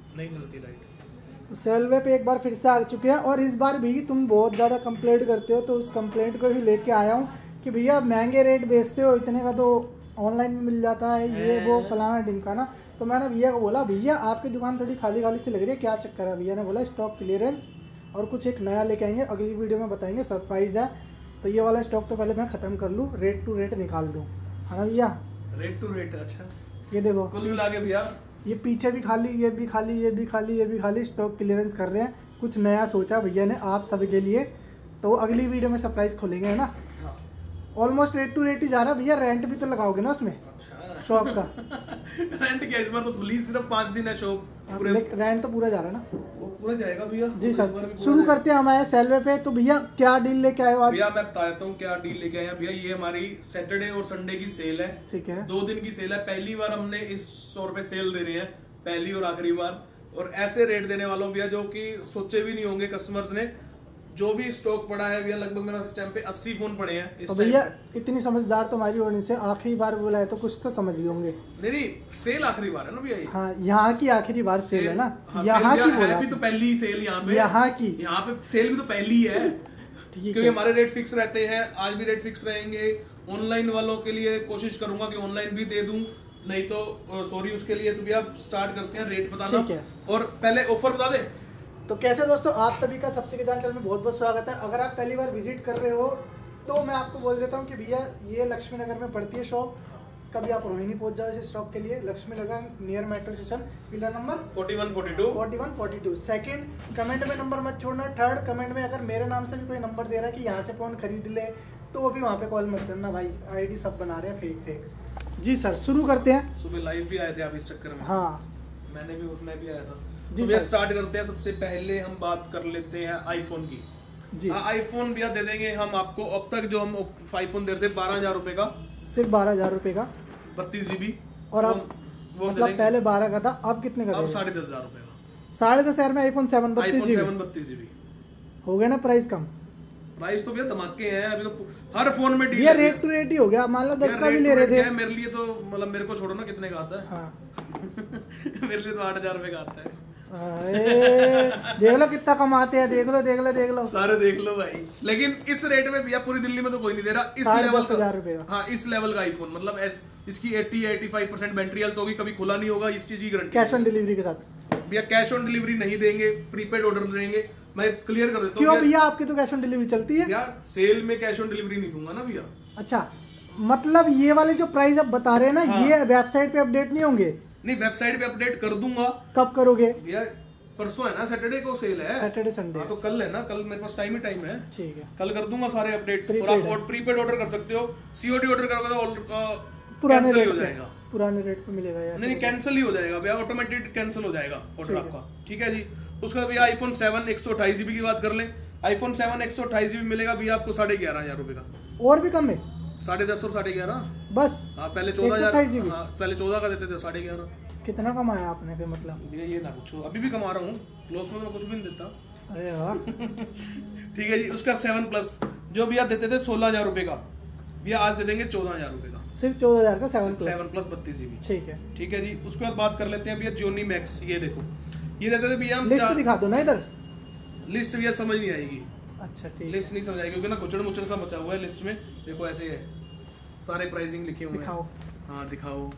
नहीं चलती लाइट। सेलवे पे एक बार फिर से आ चुके हैं और इस बार भी तुम बहुत ज़्यादा कंप्लेंट करते हो, तो उस कंप्लेंट को भी लेके आया हूँ कि भैया महंगे रेट बेचते हो, इतने का तो ऑनलाइन में मिल जाता है, ये वो फलाना ढिमकाना। तो मैंने भैया को बोला भैया आपकी दुकान थोड़ी खाली खाली सी लग रही है, क्या चक्कर है। भैया ने बोला स्टॉक क्लियरेंस और कुछ एक नया लेके आएंगे, अगली वीडियो में बताएंगे, सरप्राइज है। तो ये वाला स्टॉक तो पहले मैं ख़त्म कर लूँ, रेट टू रेट निकाल दूँ, है ना भैया। रेट टू रेट, अच्छा। ये देखो कुल मिला के भैया ये पीछे भी खाली, ये भी खाली, ये भी खाली, ये भी खाली, स्टॉक क्लियरेंस कर रहे हैं। कुछ नया सोचा भैया ने आप सभी के लिए, तो अगली वीडियो में सरप्राइज खोलेंगे, है ना। ऑलमोस्ट रेट टू रेट ही जा रहा है भैया। रेंट भी तो लगाओगे ना उसमें? अच्छा। शॉप का रेंट क्या, इस बार तो खुली सिर्फ 5 दिन है शॉप, पूरे रेंट तो पूरा जा रहा है ना। वो पूरा जाएगा भैया जी सर। शुरू करते हैं हमारे सेलवे पे। तो भैया क्या डील लेके आए हो आज? भैया मैं बता देता हूँ क्या डील लेके आए हैं भैया। ये हमारी सैटरडे और संडे की सेल है, ठीक है। 2 दिन की सेल है। पहली बार हमने इस स्टोर पे सेल दे रहे हैं, पहली और आखिरी बार। और ऐसे रेट देने वालों भैया जो कि सोचे भी नहीं होंगे कस्टमर्स ने। जो भी स्टॉक पड़ा है भैया, लगभग मेरा इस टाइम पे 80 फोन पड़े हैं। तो भैया इतनी समझदार तो हमारी ऑडियंस से, आखिरी बार बोला है तो कुछ तो समझ गए होंगे। नहीं, सेल आखिरी बार है ना भैया ये। हाँ, यहाँ की आखिरी बार सेल है ना। हाँ, यहाँ की बोला भी तो पहली सेल यहाँ पे, यहाँ पे सेल भी तो पहली है। क्योंकि हमारे रेट फिक्स रहते हैं, आज भी रेट फिक्स रहेंगे। ऑनलाइन वालों के लिए कोशिश करूंगा कि ऑनलाइन भी दे दूं, नहीं तो सॉरी उसके लिए। तो भैया स्टार्ट करते हैं रेट बताना, और पहले ऑफर बता दे। तो कैसे दोस्तों, आप सभी का सबसे किसान चैनल में बहुत बहुत स्वागत है। अगर आप पहली बार विजिट कर रहे हो तो मैं आपको बोल देता हूँ कि भैया ये लक्ष्मी नगर में पड़ती है शॉप। कभी आप रोहिणी पहुंच जाओ इस शॉप के लिए। Laxmi Nagar near metro station, pillar number 4142। Second, comment में नंबर मत छोड़ना। थर्ड, कमेंट में अगर मेरे नाम से भी कोई नंबर दे रहा है कि यहाँ से फोन खरीद ले, तो भी वहाँ पे कॉल मत करना भाई, आईडी सब बना रहे हैं फेक। जी सर, शुरू करते हैं। सुबह लाइव भी आए थे आप इस चक्कर में। हाँ, मैं भी आया था। जी तो स्टार्ट करते हैं। सबसे पहले हम बात कर लेते हैं आईफोन की। जी आईफोन भैया दे देंगे हम आपको। अब तक जो हम आईफोन दे रहे थे 12,000 रुपए का, सिर्फ 12,000 रुपए का 32 GB। और अब वो मतलब पहले 12 का था, अब कितने का? अब 10,500 रुपए का। 10,500 में आईफोन 7 32 GB हो गया ना। प्राइस कम, प्राइस तो भैया धमाके हैं अभी तो हर फोन में डील। ये रेट टू रेट ही हो गया। मान लो 10 का भी ले रहे थे मेरे लिए तो, मतलब मेरे को छोड़ो ना कितने का आता है। हाँ। मेरे लिए तो 8,000 रुपए का आता है। देख लो कितना कमाते हैं, देख लो सारे देख लो भाई। लेकिन इस रेट में भैया पूरी दिल्ली में तो कोई नहीं दे रहा इस लेवल का। 10,000 हाँ, इस लेवल का आईफोन, मतलब इसकी 80-85% बैटरी हेल्थ होगी, कभी खुला नहीं होगा, इस चीज की गारंटी। कैश ऑन डिलीवरी के साथ भैया कैश ऑन डिलीवरी नहीं देंगे, प्रीपेड ऑर्डर देंगे। मैं क्लियर कर देता हूँ। क्यों भैया, आपकी तो कैश ऑन डिलीवरी चलती है। भैया सेल में कैश ऑन डिलीवरी नहीं दूंगा ना भैया। अच्छा, मतलब ये वाले जो प्राइस आप बता रहे हैं ना, हाँ। ये वेबसाइट पे अपडेट नहीं होंगे? नहीं, वेबसाइट पे अपडेट कर दूंगा। कब करोगे भैया? परसों है ना, सैटरडे को सेल है। Saturday Sunday. हाँ, तो कल है ना, कल मेरे पास टाइम है। ठीक है, कल कर दूंगा सारे अपडेट। और आप प्रीपेड ऑर्डर कर सकते हो। सीओडी ऑर्डर करोगे तो पुराने रेट हो जाएगा, पुराने रेट पे मिलेगा यार। नहीं, कैंसिल ही हो जाएगा भैया, ऑटोमेटेड कैंसिल हो जाएगा ऑर्डर आपका। ठीक है जी। उसके बाद भैया आईफोन 7 128 GB की बात कर लें। आईफोन 7 128 GB मिलेगा भैया आपको 11,500 रुपए का। और भी कम है? 10.5 और 11.5 बस। हाँ, पहले 14,000। हाँ, पहले 14 का देते थे, 11.5। कितना कमाया आपने फिर? मतलब ये ना पूछो, अभी भी कमा रहा हूँ, लॉस में मैं कुछ भी नहीं देता। अरे वाह। ठीक है जी। उसका 7 प्लस जो भैया देते थे 16,000 रुपए का, भैया आज दे देंगे 14,000 रुपए का। सिर्फ 14,000 का 7 प्लस 32 GB। ठीक है, ठीक है जी। उसके बाद बात कर लेते हैं भैया जोनी मैक्स। ये देखो, ये देते थे भैया हम। लिस्ट दिखा दो ना इधर। लिस्ट भैया समझ नहीं आएगी। अच्छा, ठीक। लिस्ट नहीं समझ आएगी क्योंकि ना गुचड़ मुचड़ सा बचा हुआ है लिस्ट में। देखो ऐसे है, सारे प्राइसिंग लिखे हुए हैं। दिखाओ। हाँ दिखाओ।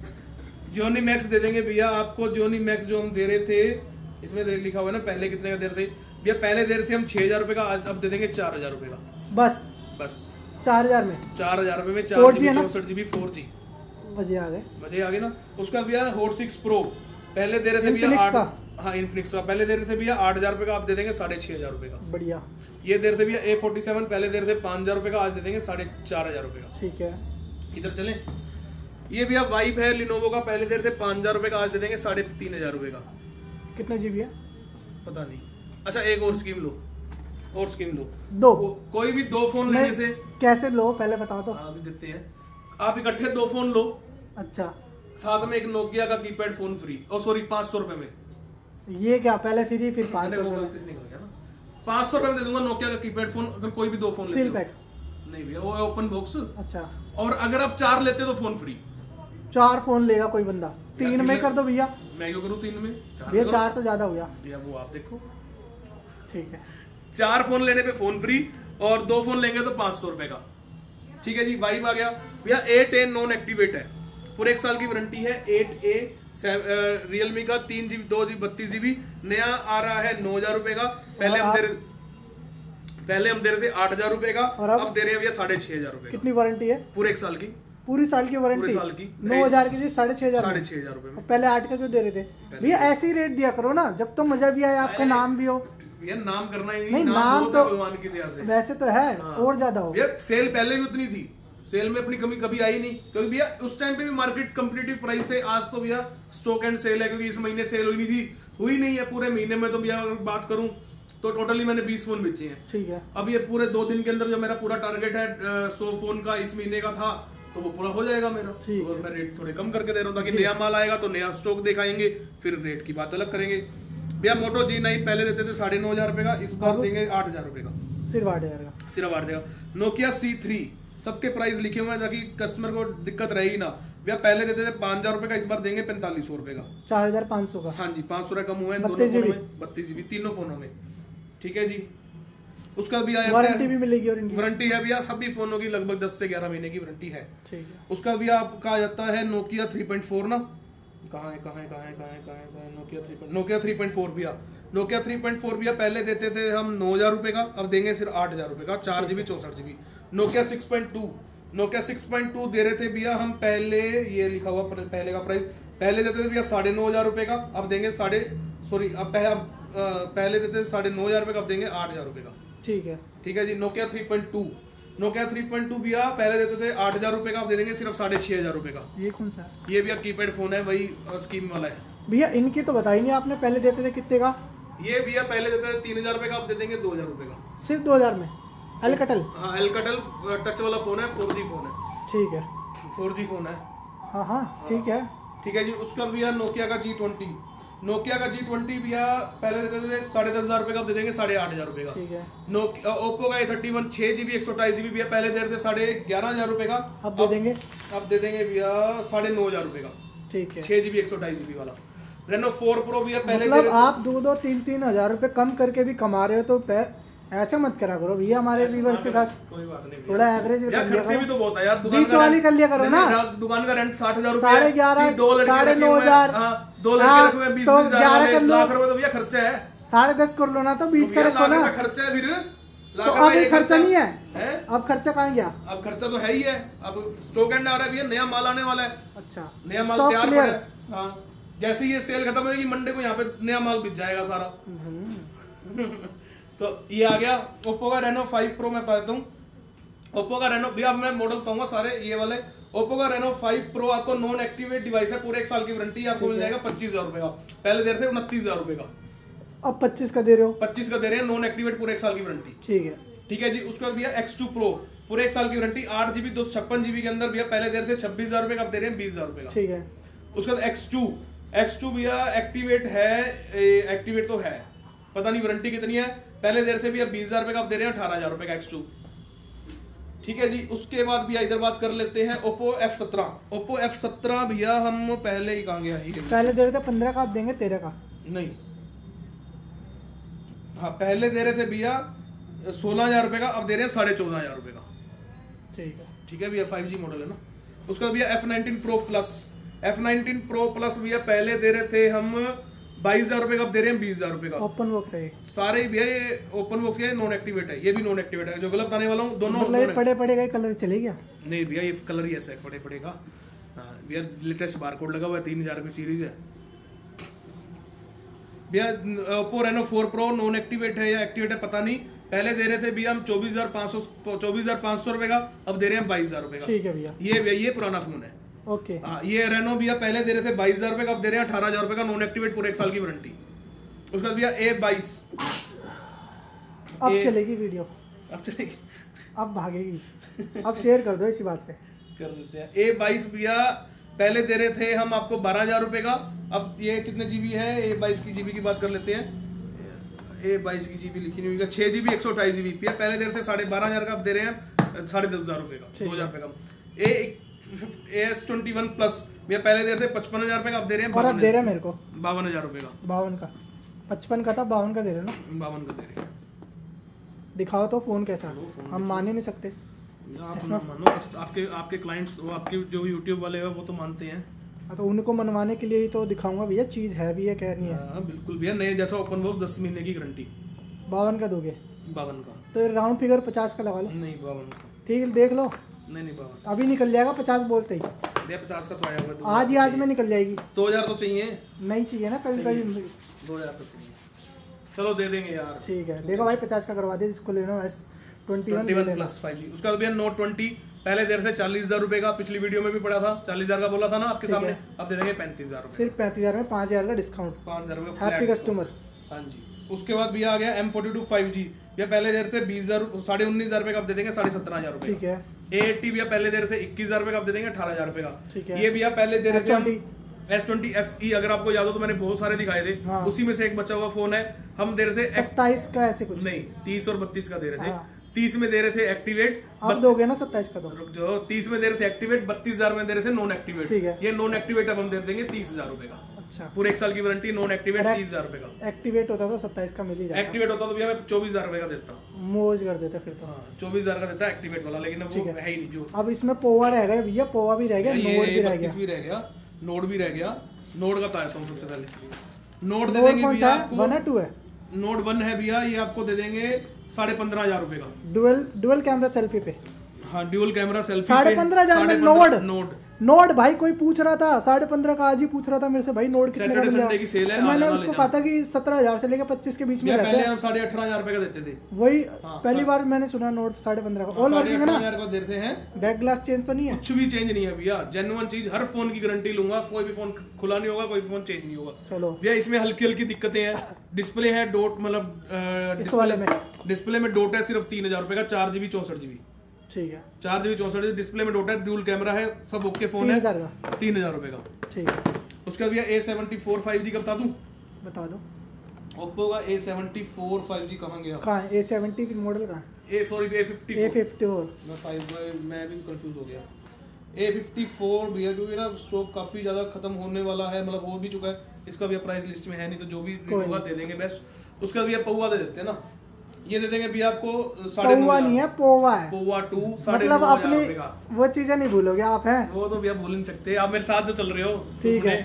जोनी मैक्स दे देंगे भैया आपको। जोनी मैक्स जो हम दे रहे थे, इसमें लिखा हुआ है ना पहले कितने का दे रहे थे भैया। पहले दे रहे थे हम 6,000 रुपए का, आज अब दे देंगे 4,000 रुपए का। बस 4,000 में 4,000 रुपए में 4GB 64GB 4G। मजे आ गए ना। उसका भैया हॉट 6 प्रो पहले दे रहे थे भैया 8। हाँ, इन्फिनिक्स का पहले दे रहे थे भैया 8,000 रुपए का, आप दे देंगे 6,500 रुपए का। बढ़िया। ये दे रहे थे भैया A47 पहले दे रहे थे 5,000 रुपए का, आज दे देंगे 4,500 रुपए का। ठीक है, इधर चले। ये भैया वाइप है लिनोवो का, पहले दे रहे थे 5,000 रुपए का, आज दे देंगे 3,500 रुपए का। कितना GB है पता नहीं। अच्छा, एक और स्कीम लो, दो। कोई भी 2 फोन लेने से। कैसे लो पहले बताओ तो। अभी देते हैं, आप इकट्ठे 2 फोन लो। अच्छा, साथ में एक नोकिया का keypad phone free. Oh sorry, 500 रुपए में। ये क्या, पहले फ्री फिर 500 रुपए? 500 रुपए में दे दूंगा नोकिया का कीपैड फोन, अगर कोई भी 2 फोन लेते हो। सील पैक नहीं भैया, वो ओपन बॉक्स। अच्छा, और अगर आप 4 लेते हो तो फोन फ्री। 4 फोन लेगा कोई बंदा, 3 में कर दो भैया। मैं क्यों करूँ 3 में, 4 ये 4 तो ज्यादा हो गया भैया, वो आप देखो। ठीक है, 4 फोन लेने पे फोन फ्री और 2 फोन लेंगे तो 500 रुपए का। ठीक है जी, वाइब आ गया भैया। 8A नॉन एक्टिवेट है, पूरे 1 साल की वारंटी है। 8A रियलमी का 3GB 2GB 32GB नया आ रहा है 9,000 रुपए का। पहले हम दे रहे थे 8,000 रुपए का, अब दे रहे हैं भैया 6,500 रुपए। कितनी वारंटी है? पूरे 1 साल की, पूरी साल की वारंटी, पूरे साल की 9,000 की जी 6,500 रुपए में। पहले 8 का क्यों दे रहे थे भैया? ऐसे ही रेट दिया करो ना, जब तो मजा भी आए, आपका नाम भी हो। भैया नाम करना ही नहीं, नाम तो भगवान की दया से वैसे तो है, और ज्यादा हो। भैया सेल पहले भी उतनी थी, सेल में अपनी कमी कभी आई नहीं, क्योंकि भैया उस टाइम पे भी मार्केट कम्पिटिटिव प्राइस थे। आज तो भैया स्टॉक एंड सेल है, क्योंकि इस महीने सेल हुई नहीं है पूरे महीने में। तो भैया अगर बात करूं तो टोटली मैंने 20 फोन बेचे हैं। ठीक है, अब ये पूरे 2 दिन के अंदर जो मेरा पूरा टारगेट है 100 फोन का इस महीने का था, तो वो पूरा हो जाएगा मेरा। और मैं रेट थोड़े कम करके दे रहा हूँ, ताकि नया माल आएगा तो नया स्टॉक दिखाएंगे, फिर रेट की बात अलग करेंगे। भैया मोटो G9 पहले देते थे 9,500 रुपए का, इस बार देंगे 8,000 रुपए का, सिर्फ 8,000 का, सिर्फ 8,000 का। नोकिया C3 सबके प्राइस लिखे हुए हैं ताकि कस्टमर को दिक्कत रहेगी ना। भैया पहले देते थे 5,000 रुपए का, इस बार देंगे 4,500 रुपए का, 4,500 का। हाँ जी, 500 रुपए कम हुए हैं दोनों फोनों में, 32GB तीनों फोनों में। ठीक है जी, उसका भी आया वारंटी भी मिलेगी, और वारंटी है भैया सभी फोनों की लगभग 10 से 11 महीने की वारंटी है। ठीक है, उसका भी आपका आ जाता है नोकिया 3.4 ना, कहाँ है नोकिया 3.4 भैया। नोकिया 3.4 भैया पहले देते थे हम 9,000 रुपए का, अब देंगे सिर्फ 8,000 रुपए का, 4GB 64GB। नोकिया 6.2 दे रहे थे भैया हम पहले, ये लिखा हुआ पहले का प्राइस, पहले देते थे भैया 9,500 रुपए का, अब देंगे पहले देते थे 9,500 रुपए का, अब देंगे 8,000 रुपए का। ठीक है जी। नोकिया 3.2 भैया पहले देते थे 8,000 रुपए का, अब दे देंगे सिर्फ 6,500 रुपए का। ये कौन सा? ये भैया कीपैड फोन है, वही स्कीम वाला है भैया। इनकी तो बताई नहीं आपने, पहले देते थे कितने का? ये भैया पहले देते थे 3,000 रुपए का, अब दे देंगे 2,000 रुपए का, सिर्फ 2,000 में। एलकटल, हाँ एलकटल टच वाला फोन है, 4G फोन है। ठीक है, 4G फोन है, हाँ ठीक है। ठीक है जी। उसका भैया नोकिया का G20 भैया पहले देते थे 10,500 रुपए का, अब दे देंगे 8,500 रुपए का। ठीक है। ओप्पो का A31 6GB 128GB भैया पहले दे रहे थे 11,500 रुपए का, अब दे देंगे भैया 9,500 रुपए का। ठीक है, 6GB 128GB वाला। रेनो 4 Pro भैया पहले मतलब आप 2-3 हज़ार रुपए कम करके भी कमा रहे हो, तो ऐसा मत करा करो भैया हमारे व्यूअर्स के साथ। कोई बात नहीं, थोड़ा एवरेज खर्चे भी तो बहुत है यार, बीच वाली कर लिया करो ना। दुकान का रेंट 60,000 रुपए, 11,500, 9,500, 2 लड़के रखे हुए 20,000 लाख रुपए तो भैया खर्चा है। 10.5 कर लो ना, तो बीच का रखो ना, खर्चा है फिर। तो अब खर्चा नहीं है, अब खर्चा कहाँ गया? अब खर्चा तो है ही है, अब स्टॉक एंड आ रहा है भैया, नया माल आने वाला है। अच्छा, नया माल तैयार पड़ा है। हाँ, जैसे ही ये सेल खत्म होगी मंडे को यहाँ पे नया माल बिक जाएगा सारा। तो ये आ गया ओप्पो का Reno 5 Pro। मैं बताता हूँ ओप्पो का Reno, भैया मैं मॉडल बताऊंगा सारे ये वाले। ओप्पो का Reno 5 Pro आपको नॉन एक्टिवेट डिवाइस है, पूरे 1 साल की वारंटी आपको मिल जाएगा 25,000 रुपए का, पहले दे रहे थे 29,000 रुपए का, अब 25 का दे रहे हो। 25 का दे रहे हैं, नॉन एक्टिवेट पूरे 1 साल की वारंटी। ठीक है जी। उसके बाद भैया X2 Pro पूरे 1 साल की वारंटी, 8GB 256GB के अंदर भैया पहले दे रहे थे 26,000 रुपए का, अब दे रहे हैं 20,000 रुपए का। ठीक है। उसके बाद X2 भैया एक्टिवेट है, एक्टिवेट तो है, पता नहीं वारंटी कितनी है, पहले दे रहे थे भैया 20,000 रुपए का, अब दे रहे हैं 18,000 रुपए का X2। ठीक है जी। उसके बाद भैया इधर बात कर लेते हैं Oppo F17 भैया हम पहले ही कहाँ गया है, पहले दे रहे थे 15 का, अब देंगे 13 का। नहीं, हाँ पहले दे रहे थे भैया 16,000 रुपए का, अब दे रहे हैं 14,500 रुपए का। ठीक है भैया, 5G मॉडल है ना। उसका भैया F19 Pro Plus भैया पहले दे रहे थे हम 22,000 रुपए का, अब दे रहे हैं 20,000 रुपए का। ओपन बॉक्स है सारे भैया, ये ओपन बॉक्स है, नॉन एक्टिवेट है, ये भी नॉन एक्टिवेट है। जो गलत आने वाला हूँ दोनों मतलब पड़े कलर चले गया? नहीं भैया, ये कलर ही ऐसा है, पड़ेगा। हाँ भैया, लेटेस्ट बारकोड लगा हुआ है, 3,000 की सीरीज है भैया। Oppo Reno 4 Pro non activate है या एक्टिवेट है पता नहीं, पहले दे रहे थे भैया हम 24,500 रुपए का, अब दे रहे हैं 22,000 रुपए का। ठीक है भैया, ये पुराना फोन है। ओके। हाँ, ये रेनो भैया पहले दे रहे थे 22,000 रुपए का, अब दे रहे हैं 18,000 रुपए का, नॉन एक्टिवेट पूरे 1 साल की वारंटी। उसके बाद भैया A22 अब चलेगी वीडियो, अब भागेगी, अब शेयर कर दो इसी बात पे, कर देते हैं। A22 भैया पहले दे रहे थे हम आपको 12,000 रुपए का, अब ये कितने जीबी है, A22 की जीबी की बात कर लेते हैं। A22 की जीबी लिखी नहीं हुई, 6GB 128GB भैया पहले दे रहे थे 12,500 का, अब दे रहे हैं 10,500 रुपए का, 2,000 रुपए का। AS21 प्लस भैया पहले दे रहे थे 55,000 रुपए का, अब दे रहे हैं और अब दे रहे हैं मेरे को 52,000 रुपए का। 52 का, 55 का था, 52 का दे रहे हैं ना। 52 का दे रहे हैं। दिखाओ तो फोन कैसा, हम मान ही नहीं सकते। आप ना मानो, आपके क्लाइंट्स, वो आपके जो यूट्यूब वाले हैं वो तो मानते हैं। तो उनको मनवाने के लिए ही तो दिखाऊंगा भैया, चीज है भी है, कह नहीं है। हाँ बिल्कुल भैया, नए जैसा ओपन बॉक्स 10 महीने की गारंटी। 52 का दोगे? 52 का तो राउंड फिगर 50 का लगा लो। नहीं 52 का ठीक है, देख लो। नहीं 52 अभी निकल जाएगा 50 बोलते ही। भैया 50 का तो आया हुआ है, आज ही आज में निकल जाएगी। 2000 तो चाहिए, नहीं चाहिए ना, कभी कभी 2000 तो चाहिए। चलो दे देंगे यार। ठीक है, देखो भाई 50 का करवा दे जिसको लेना है। S21 plus 5G। उसका भैया Note 20 पहले दे रहे थे 40,000 रुपए का, पिछली वीडियो में भी पड़ा था 40,000 का बोला था ना आपके सामने, अब दे देंगे 35,000 रुपए। सिर्फ 35,000 में 5,000 का डिस्काउंट, 5,000 रुपए हैप्पी कस्टमर। हाँ जी। उसके बाद भैया आ गया M42 5G। भैया पहले दे रहे थे 20,000, 19,500 रुपए का, अब दे देंगे 17,500 रुपए। ठीक है। A80 भैया पहले दे रहे थे 21,000 रुपए का, अब दे देंगे 18,000 रुपए का। ठीक है। ये भैया पहले दे रहे थे S20 FE, अगर आपको याद हो तो मैंने बहुत सारे दिखाए थे। हाँ। उसी में से एक बचा हुआ फोन है। हम दे रहे थे 27 का, ऐसे कुछ नहीं, 30 और 32 का दे रहे थे। हाँ। 30 में दे रहे थे एक्टिवेट, अब दोगे ना 27 का? तो जो 30 में दे रहे थे एक्टिवेट, 32,000 में दे रे थे नॉन एक्टिवेट। ठीक है। ये नॉन एक्टिवेट अब हम दे देंगे 30,000 रुपए का। अच्छा, पूरे 1 साल की वारंटी, नॉन एक्टिवेट 30,000 रुपए का। एक्टिवेट होता तो 27 का मिल ही जाएगा। एक्टिवेट होता तो भैया मैं 24,000 रुपए का देता हूँ। मोज कर देते फिर तो। हाँ 24,000 का देता है एक्टिवेट वाला, लेकिन अब वो है ही नहीं जो। अब इसमें पोवा रह गया भैया, पोवा भी रह गया, नोट भी रह गया, नोट भी रह गया। नोट का बताया था सबसे पहले। नोट दे नोट देंगे कौन भैया सा है? आपको 1 है 2 है? नोट 1 है भैया, ये आपको दे देंगे 15,500 रुपए का। डुअल कैमरा सेल्फी पे। हाँ ड्यूल कैमरा सेल्फी 15,500 में नोट भाई कोई पूछ रहा था 15,500 का, आज ही पूछ रहा था मेरे से भाई नोट कितने का मिल संडे की सेल है। मैंने उसको कहा था कि 17,000 से लेकर 25 के बीच में रहता है। पहले हम 18,500 रुपए का देते थे। वही पहली बार मैंने सुना नोट 15,500 का। ऑल वर्किंग है ना? 18,500 का देते हैं। बैक ग्लास चेंज तो नहीं है? कुछ भी चेंज नहीं है भैया, जेन्युइन चीज, हर फोन की गारंटी लूंगा। कोई भी फोन खुला नहीं होगा, कोई फोन चेंज नहीं होगा। चलो भैया इसमें हल्की हल्की दिक्कतें हैं। डिस्प्ले है डॉट, मतलब इस वाले में डिस्प्ले में डॉट है सिर्फ 3,000 रुपए का, 4GB 64GB। ठीक है, 4GB 64GB डिस्प्ले में डॉट है, ड्यूल कैमरा है, सब ओके फोन है। 3,000 रुपए का। ठीक है। उसके बाद भैया A74 5G का बता दूं? बता दो। ओप्पो का A74 5G कहाँ गया? कहाँ है? A70 की मॉडल कहाँ है? A54 मैं भी कंफ्यूज हो गया। A54 भैया क्योंकि ना स्टॉक काफी ज्यादा खत्म होने वाला है, मतलब हो भी चुका है। इसका भी प्राइस लिस्ट में है नहीं, तो जो भी होगा दे देंगे बेस्ट। उसका भी पौवा दे देते हैं ना, ये दे देंगे भैया आपको 9,500। पोवा नहीं है, पोवा है। पोवा 2 मतलब अपनी वो चीजें नहीं भूलोगे आप, हैं वो तो भैया भूल नहीं सकते, आप मेरे साथ जो चल रहे हो। ठीक है।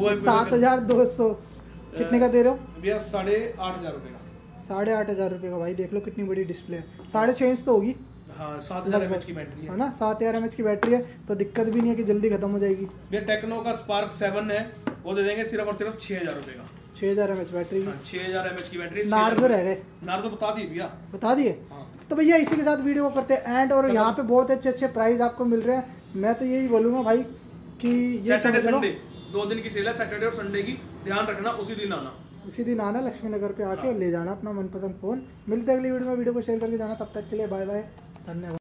7,200 कितने का दे रहे हो भैया? 8,500 रुपए का। 8,500 रुपए का। भाई देख लो कितनी बड़ी डिस्प्ले है, 6.5 इंच तो होगी। हाँ 7,000 mAh की बैटरी है ना, 7,000 mAh की बैटरी है, तो दिक्कत भी नहीं है कि जल्दी खत्म हो जाएगी। भैया टेक्नो का स्पार्क 7 है, वो दे देंगे सिर्फ और सिर्फ 6,000 रुपए का। 6,000 mAh बैटरी। 6,000 mAh की बैटरी। नार्जो रह गए, नार्जो बता दिए भैया, बता दिए। तो भैया इसी के साथ वीडियो को करते हैं एंड, और यहाँ पे बहुत अच्छे अच्छे प्राइस आपको मिल रहे हैं। मैं तो यही बोलूंगा भाई कि ये सैटरडे संडे 2 दिन की सेल है, सैटरडे और संडे की, ध्यान रखना उसी दिन आना। उसी दिन आना लक्ष्मी नगर पे आके ले जाना अपना मनपसंद फोन। मिलते हैं अगली वीडियो में, वीडियो को शेयर करके जाना। तब तक के लिए बाय बाय, धन्यवाद।